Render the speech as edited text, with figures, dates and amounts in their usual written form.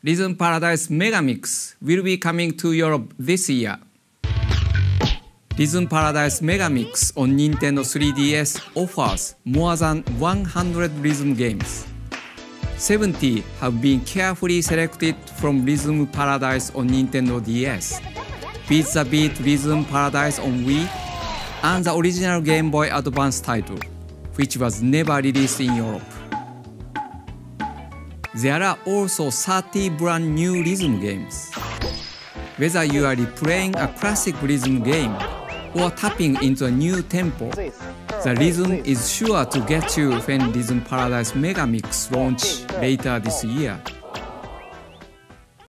Rhythm Paradise Megamix will be coming to Europe this year. Rhythm Paradise Megamix on Nintendo 3DS offers more than 100 rhythm games. 70 have been carefully selected from Rhythm Paradise on Nintendo DS, Beat the Beat Rhythm Paradise on Wii, and the original Game Boy Advance title, which was never released in Europe. There are also 30 brand new rhythm games. Whether you are replaying a classic rhythm game or tapping into a new tempo, the rhythm is sure to get you when Rhythm Paradise Megamix launch later this year.